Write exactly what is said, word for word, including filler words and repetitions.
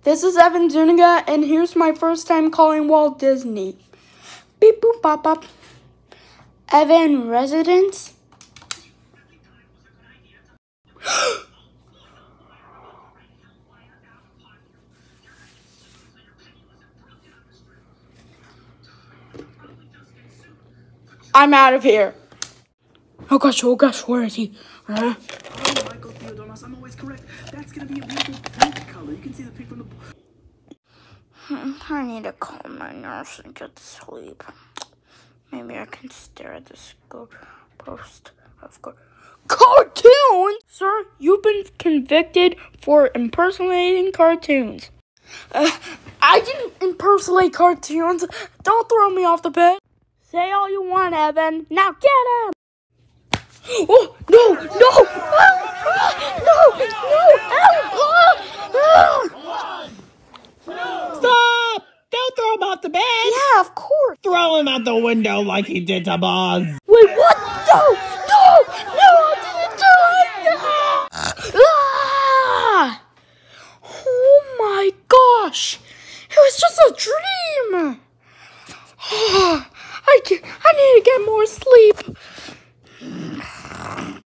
This is Evan Zuniga, and here's my first time calling Walt Disney. Beep boop bop bop. Evan residence. I'm out of here. Oh gosh, oh gosh, where is he? Uh, Oh, Michael Theodonos, I'm always correct. That's gonna be a beautiful pink color. You can see the pink from the... I need to call my nurse and get to sleep. Maybe I can stare at the school post of car- cartoons. Sir, you've been convicted for impersonating cartoons. Uh, I didn't impersonate cartoons. Don't throw me off the bed. Say all you want, Evan. Now get him. Oh no, no, no, no, no! Stop! Don't throw him off the bed! Yeah, of course. Throw him out the window like he did to Buzz! Wait, what? No! No! No! I didn't do it! No! Ah! Oh my gosh! It was just a dream! I, can, I need to get more sleep.